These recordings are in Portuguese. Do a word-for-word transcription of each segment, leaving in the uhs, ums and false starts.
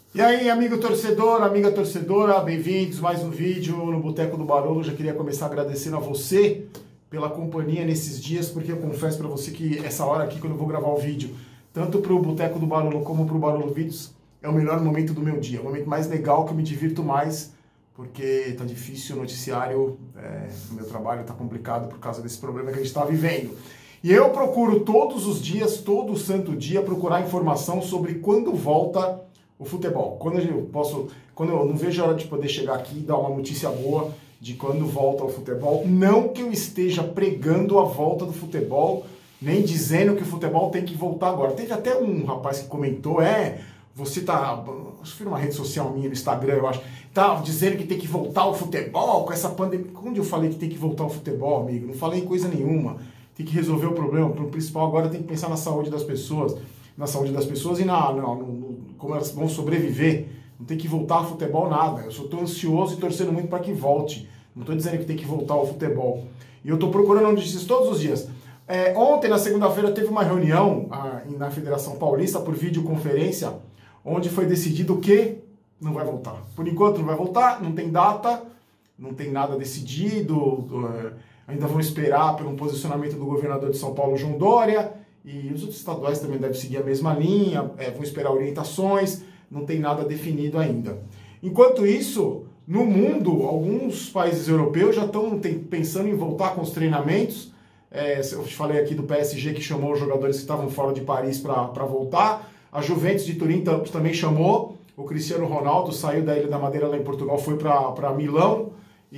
E aí, amigo torcedor, amiga torcedora, bem-vindos a mais um vídeo no Boteco do Barolo. Já queria começar agradecendo a você pela companhia nesses dias, porque eu confesso para você que essa hora aqui, quando eu vou gravar o vídeo, tanto para o Boteco do Barolo como para o Barolo Vídeos, é o melhor momento do meu dia, é o momento mais legal, que eu me divirto mais, porque tá difícil o noticiário, é, o meu trabalho tá complicado por causa desse problema que a gente está vivendo. E eu procuro todos os dias, todo santo dia, procurar informação sobre quando volta o futebol. Quando eu posso, quando eu não vejo a hora de poder chegar aqui e dar uma notícia boa de quando volta o futebol. Não que eu esteja pregando a volta do futebol, nem dizendo que o futebol tem que voltar agora. Teve até um rapaz que comentou, é, você tá, acho que foi numa rede social minha, no Instagram, eu acho, tá dizendo que tem que voltar o futebol com essa pandemia. Onde eu falei que tem que voltar o futebol, amigo? Não falei coisa nenhuma. Tem que resolver o problema. O principal agora tem que pensar na saúde das pessoas, na saúde das pessoas e na, na, no, no, como elas vão sobreviver. Não tem que voltar ao futebol nada. Eu só estou ansioso e torcendo muito para que volte. Não estou dizendo que tem que voltar ao futebol. E eu estou procurando notícias todos os dias. É, ontem, na segunda-feira, teve uma reunião ah, na Federação Paulista por videoconferência, onde foi decidido que não vai voltar. Por enquanto não vai voltar, não tem data, não tem nada decidido. Ainda vão esperar pelo posicionamento do governador de São Paulo, João Dória, e os outros estaduais também devem seguir a mesma linha, é, vão esperar orientações, não tem nada definido ainda. Enquanto isso, no mundo, alguns países europeus já estão pensando em voltar com os treinamentos. É, eu falei aqui do P S G, que chamou os jogadores que estavam fora de Paris para voltar. A Juventus de Turim também chamou. O Cristiano Ronaldo saiu da Ilha da Madeira, lá em Portugal, foi para Milão,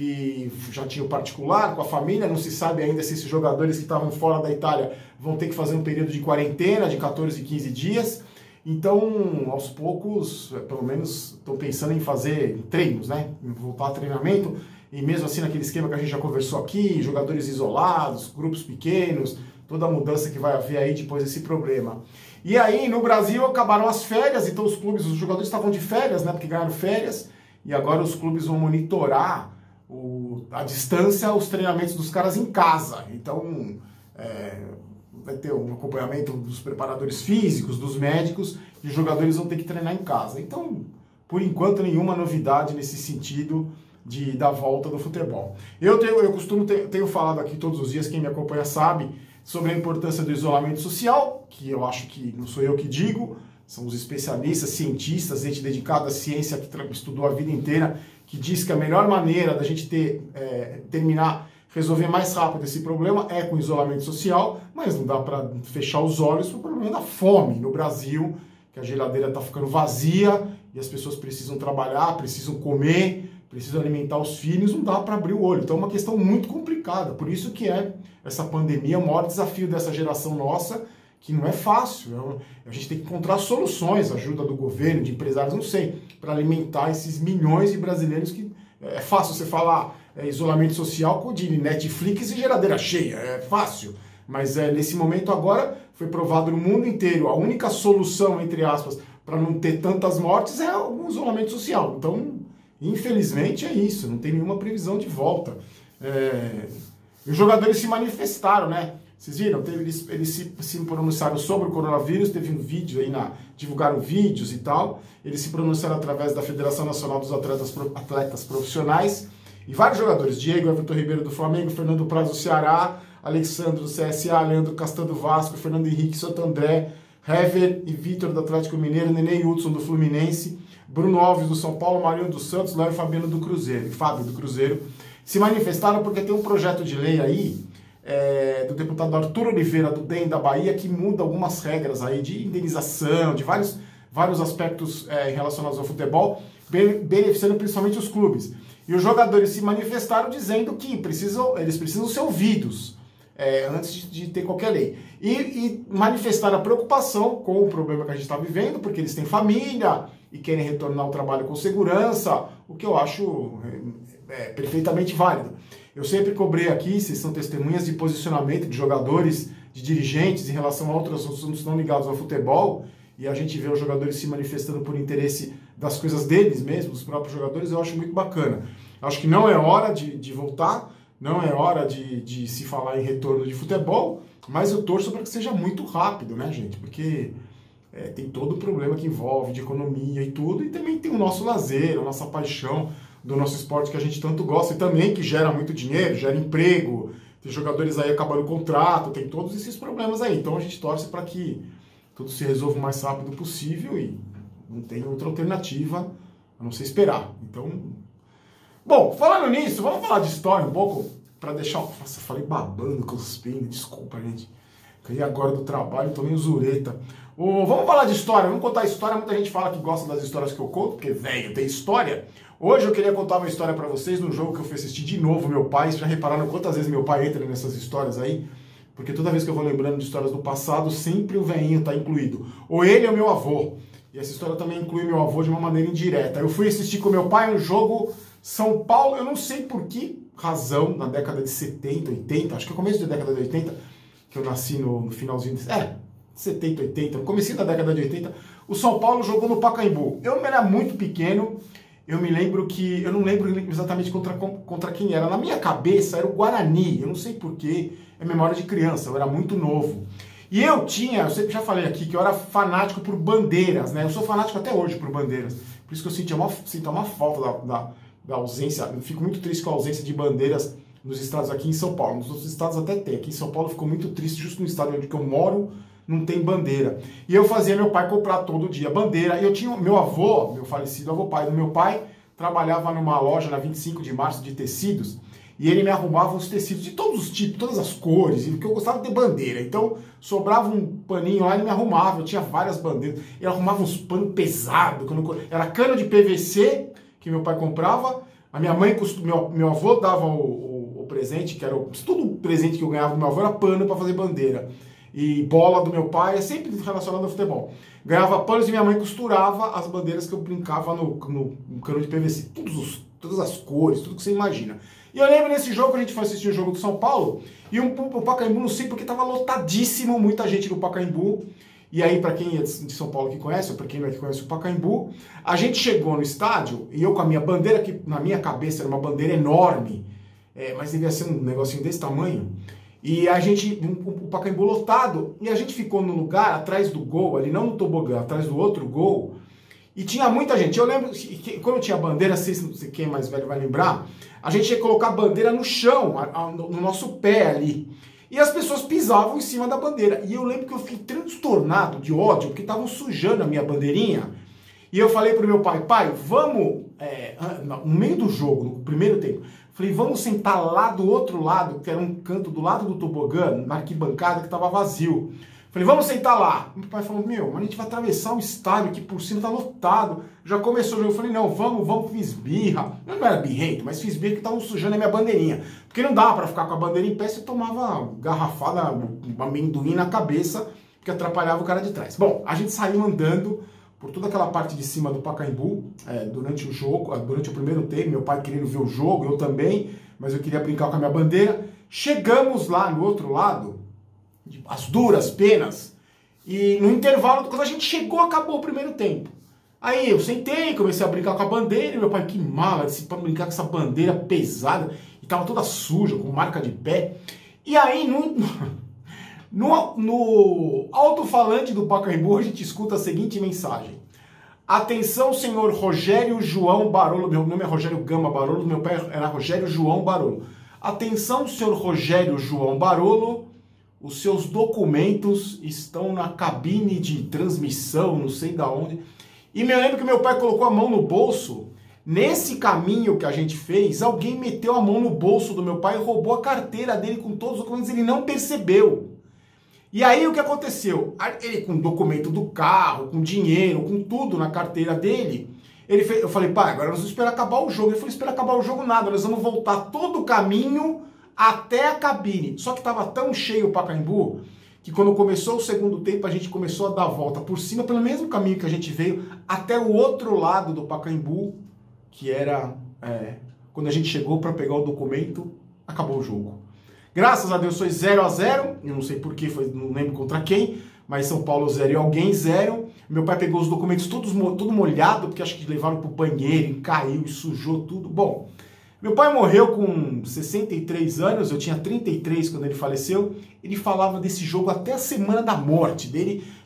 e já tinha o particular com a família. Não se sabe ainda se esses jogadores que estavam fora da Itália vão ter que fazer um período de quarentena de quatorze, quinze dias. Então, aos poucos, pelo menos, estão pensando em fazer treinos, né? Em voltar a treinamento, e mesmo assim naquele esquema que a gente já conversou aqui, jogadores isolados, grupos pequenos, toda a mudança que vai haver aí depois desse problema. E aí, no Brasil, acabaram as férias, então os clubes, os jogadores estavam de férias, né? Porque ganharam férias, e agora os clubes vão monitorar o, a distância, os treinamentos dos caras em casa. Então, é, vai ter um acompanhamento dos preparadores físicos, dos médicos, e os jogadores vão ter que treinar em casa. Então, por enquanto, nenhuma novidade nesse sentido de, da volta do futebol. Eu, tenho, eu costumo, ter, tenho falado aqui todos os dias, quem me acompanha sabe, sobre a importância do isolamento social, que eu acho que não sou eu que digo, são os especialistas, cientistas, gente dedicada à ciência, que estudou a vida inteira, que diz que a melhor maneira da gente ter, é, terminar, resolver mais rápido esse problema é com isolamento social, mas não dá para fechar os olhos para o problema da fome no Brasil, que a geladeira está ficando vazia e as pessoas precisam trabalhar, precisam comer, precisam alimentar os filhos, não dá para abrir o olho. Então é uma questão muito complicada, por isso que é essa pandemia o maior desafio dessa geração nossa, que não é fácil. A gente tem que encontrar soluções, ajuda do governo, de empresários, não sei, para alimentar esses milhões de brasileiros que é fácil você falar é, isolamento social de Netflix e geladeira cheia, é fácil. Mas é, nesse momento agora foi provado no mundo inteiro, a única solução, entre aspas, para não ter tantas mortes é o isolamento social. Então, infelizmente é isso, não tem nenhuma previsão de volta. É, os jogadores se manifestaram, né? Vocês viram? Teve, eles eles se, se pronunciaram sobre o coronavírus, teve um vídeo aí, na, divulgaram vídeos e tal. Eles se pronunciaram através da Federação Nacional dos Atletas, Atletas Profissionais. E vários jogadores, Diego Everton Ribeiro do Flamengo, Fernando Praz do Ceará, Alexandre do C S A, Leandro Castan do Vasco, Fernando Henrique Santo André, Hever e Vitor do Atlético Mineiro, Nenê Hudson do Fluminense, Bruno Alves do São Paulo, Marinho do Santos, Léo e Fabiano do Cruzeiro, e Fábio do Cruzeiro, se manifestaram porque tem um projeto de lei aí, É, do deputado Arthur Oliveira, do D E M da Bahia, que muda algumas regras aí de indenização, de vários, vários aspectos é, relacionados ao futebol, beneficiando principalmente os clubes. E os jogadores se manifestaram dizendo que precisam, eles precisam ser ouvidos é, antes de, de ter qualquer lei. E, e manifestaram a preocupação com o problema que a gente está vivendo, porque eles têm família e querem retornar ao trabalho com segurança, o que eu acho é, é, perfeitamente válido. Eu sempre cobrei aqui, vocês são testemunhas de posicionamento de jogadores, de dirigentes em relação a outros assuntos não ligados ao futebol, e a gente vê os jogadores se manifestando por interesse das coisas deles mesmos, dos próprios jogadores, eu acho muito bacana. Acho que não é hora de, de voltar, não é hora de, de se falar em retorno de futebol, mas eu torço para que seja muito rápido, né, gente? Porque é, tem todo o problema que envolve de economia e tudo, e também tem o nosso lazer, a nossa paixão do nosso esporte que a gente tanto gosta, e também que gera muito dinheiro, gera emprego, tem jogadores aí acabando o contrato, tem todos esses problemas aí. Então a gente torce para que tudo se resolva o mais rápido possível e não tem outra alternativa a não ser esperar. Então, bom, falando nisso, vamos falar de história um pouco, para deixar... Nossa, eu falei babando, cuspindo, desculpa, gente. Caí agora do trabalho, tô meio zureta. Oh, vamos falar de história, vamos contar história. Muita gente fala que gosta das histórias que eu conto, porque, velho, tem história. Hoje eu queria contar uma história para vocês num jogo que eu fui assistir de novo, meu pai. Vocês já repararam quantas vezes meu pai entra nessas histórias aí? Porque toda vez que eu vou lembrando de histórias do passado, sempre o velhinho tá incluído. Ou ele ou meu avô. E essa história também inclui meu avô de uma maneira indireta. Eu fui assistir com meu pai um jogo São Paulo, eu não sei por que razão, na década de setenta, oitenta, acho que é o começo da década de oitenta, que eu nasci no, no finalzinho de... É, setenta, oitenta, no comecinho da década de oitenta, o São Paulo jogou no Pacaembu. Eu era muito pequeno, eu me lembro que... Eu não lembro exatamente contra, contra quem era. Na minha cabeça era o Guarani, eu não sei porquê, é memória de criança, eu era muito novo. E eu tinha, eu sempre já falei aqui, que eu era fanático por bandeiras, né? Eu sou fanático até hoje por bandeiras. Por isso que eu sentia uma, sinto uma falta da, da, da ausência, eu fico muito triste com a ausência de bandeiras nos estados aqui em São Paulo. Nos outros estados até tem. Aqui em São Paulo ficou muito triste, justo no estado onde eu moro, não tem bandeira. E eu fazia meu pai comprar todo dia bandeira. E eu tinha, meu avô, meu falecido avô pai do meu pai, trabalhava numa loja na vinte e cinco de março de tecidos. E ele me arrumava os tecidos de todos os tipos, todas as cores, porque eu gostava de ter bandeira. Então, sobrava um paninho lá e ele me arrumava. Eu tinha várias bandeiras. Ele arrumava uns panos pesados. Era cano de P V C que meu pai comprava. A minha mãe, meu, meu avô dava o, o, o presente, que era o, todo o presente que eu ganhava do meu avô era pano para fazer bandeira. E bola do meu pai, é sempre relacionado ao futebol. Ganhava panos e minha mãe costurava as bandeiras que eu brincava no, no, no cano de P V C. Todos os, todas as cores, tudo que você imagina. E eu lembro nesse jogo, a gente foi assistir o jogo do São Paulo, e um, o Pacaembu, não sei porque estava lotadíssimo, muita gente no Pacaembu. E aí, para quem é de São Paulo que conhece, ou para quem não é que conhece o Pacaembu, a gente chegou no estádio, e eu com a minha bandeira, que na minha cabeça era uma bandeira enorme, é, mas devia ser um negocinho desse tamanho, e a gente, o, o Pacaembu lotado, e a gente ficou no lugar atrás do gol, ali não no tobogã, atrás do outro gol, e tinha muita gente. Eu lembro que quando tinha bandeira, se quem é mais velho vai lembrar, a gente ia colocar a bandeira no chão, no nosso pé ali. E as pessoas pisavam em cima da bandeira. E eu lembro que eu fiquei transtornado de ódio, porque estavam sujando a minha bandeirinha. E eu falei pro meu pai, pai, vamos, é, no meio do jogo, no primeiro tempo, falei, vamos sentar lá do outro lado, que era um canto do lado do tobogã, na arquibancada que estava vazio. Falei, vamos sentar lá. Meu pai falou, meu, mas a gente vai atravessar um estádio que por cima tá lotado. Já começou o jogo. Eu falei, não, vamos, vamos, fiz birra. Eu não era birrento, mas fiz birra que estavam sujando a minha bandeirinha. Porque não dava pra ficar com a bandeira em pé, você tomava garrafada, um amendoim na cabeça, que atrapalhava o cara de trás. Bom, a gente saiu andando por toda aquela parte de cima do Pacaembu, é, durante o jogo, durante o primeiro tempo, meu pai querendo ver o jogo, eu também, mas eu queria brincar com a minha bandeira. Chegamos lá no outro lado, as duras penas, e no intervalo, quando a gente chegou, acabou o primeiro tempo. Aí eu sentei, comecei a brincar com a bandeira, e meu pai, que mala, disse pra brincar com essa bandeira pesada, e tava toda suja, com marca de pé. E aí, no, no, no alto-falante do Pacaembu, a gente escuta a seguinte mensagem. Atenção, senhor Rogério João Barolo, meu nome é Rogério Gama Barolo, meu pai era Rogério João Barolo. Atenção, senhor Rogério João Barolo, os seus documentos estão na cabine de transmissão, não sei da onde. E me lembro que meu pai colocou a mão no bolso. Nesse caminho que a gente fez, alguém meteu a mão no bolso do meu pai e roubou a carteira dele com todos os documentos. Ele não percebeu. E aí o que aconteceu? Ele com o documento do carro, com dinheiro, com tudo na carteira dele. Ele fez, eu falei, pai, agora nós vamos esperar acabar o jogo. Ele falou, esperar acabar o jogo nada, nós vamos voltar todo o caminho até a cabine. Só que estava tão cheio o Pacaembu que quando começou o segundo tempo a gente começou a dar a volta por cima pelo mesmo caminho que a gente veio até o outro lado do Pacaembu, que era é, quando a gente chegou para pegar o documento, acabou o jogo. Graças a Deus foi zero a zero, eu não sei porquê, foi, não lembro contra quem, mas São Paulo zero e alguém zero. Meu pai pegou os documentos todos tudo molhado, porque acho que levaram pro banheiro e caiu e sujou tudo. Bom, meu pai morreu com sessenta e três anos, eu tinha trinta e três quando ele faleceu. Ele falava desse jogo até a semana da morte dele,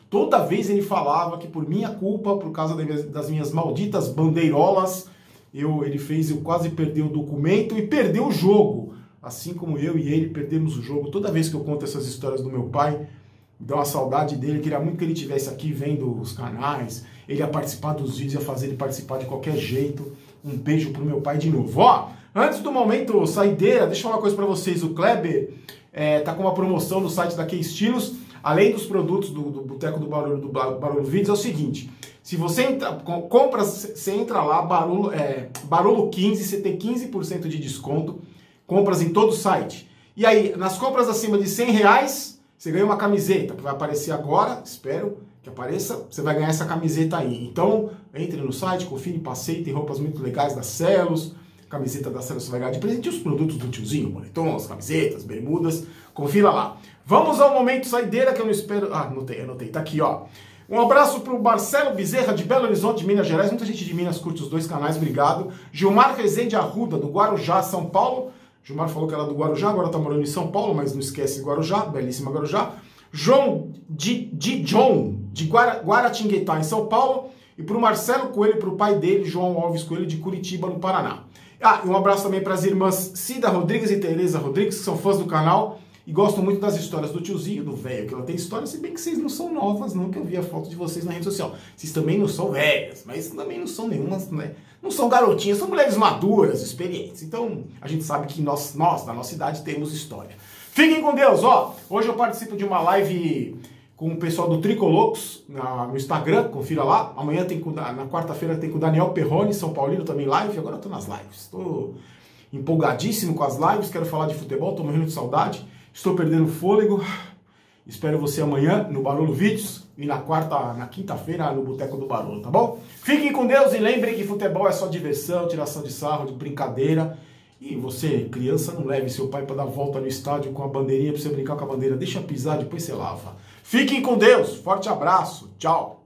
Toda vez ele falava que por minha culpa, por causa das minhas malditas bandeirolas, eu, ele fez eu quase perder o documento e perdeu o jogo. Assim como eu e ele perdemos o jogo. Toda vez que eu conto essas histórias do meu pai, dá uma saudade dele, queria muito que ele estivesse aqui vendo os canais, ele ia participar dos vídeos, ia fazer ele participar de qualquer jeito. Um beijo pro meu pai de novo. Ó, antes do momento saideira, deixa eu falar uma coisa pra vocês, o Kleber é, tá com uma promoção no site da K-Estilos, além dos produtos do, do Boteco do Barulho, do Barulho Vídeos, é o seguinte, se você entra, compra, você entra lá, Barulho, é, Barulho quinze, você tem quinze por cento de desconto, compras em todo o site. E aí, nas compras acima de cem reais, você ganha uma camiseta, que vai aparecer agora, espero que apareça, você vai ganhar essa camiseta aí. Então, entre no site, confira, passeie, tem roupas muito legais da Celos, camiseta da Celos você vai ganhar de presente, e os produtos do tiozinho, moletons, camisetas, bermudas, confira lá. Vamos ao momento saideira, que eu não espero... Ah, anotei, anotei, tá aqui, ó. Um abraço pro Marcelo Bezerra, de Belo Horizonte, Minas Gerais, muita gente de Minas curte os dois canais, obrigado. Gilmar Rezende Arruda, do Guarujá, São Paulo. Gilmar falou que era do Guarujá, agora tá morando em São Paulo, mas não esquece Guarujá, belíssima Guarujá. João de, de John, de Guara, Guaratinguetá, em São Paulo. E pro Marcelo Coelho, pro pai dele, João Alves Coelho, de Curitiba, no Paraná. Ah, e um abraço também para as irmãs Cida Rodrigues e Tereza Rodrigues, que são fãs do canal e gostam muito das histórias do tiozinho, do velho, que ela tem história, se bem que vocês não são novas, não, que eu vi a foto de vocês na rede social. Vocês também não são velhas, mas também não são nenhumas, né? Não são garotinhas, são mulheres maduras, experientes. Então, a gente sabe que nós, nós, da nossa idade, temos história. Fiquem com Deus, ó. Hoje eu participo de uma live com o pessoal do Tricolocos na, no Instagram, confira lá. Amanhã tem, na quarta-feira tem com o Daniel Perrone, São Paulino, também live. Agora eu tô nas lives. Tô empolgadíssimo com as lives, quero falar de futebol, tô morrendo de saudade. Estou perdendo o fôlego. Espero você amanhã no Barulho Vídeos e na quarta, na quinta-feira no Boteco do Barulho, tá bom? Fiquem com Deus e lembrem que futebol é só diversão, tiração de sarro, de brincadeira. E você, criança, não leve seu pai para dar volta no estádio com a bandeirinha para você brincar com a bandeira. Deixa pisar, depois você lava. Fiquem com Deus. Forte abraço. Tchau.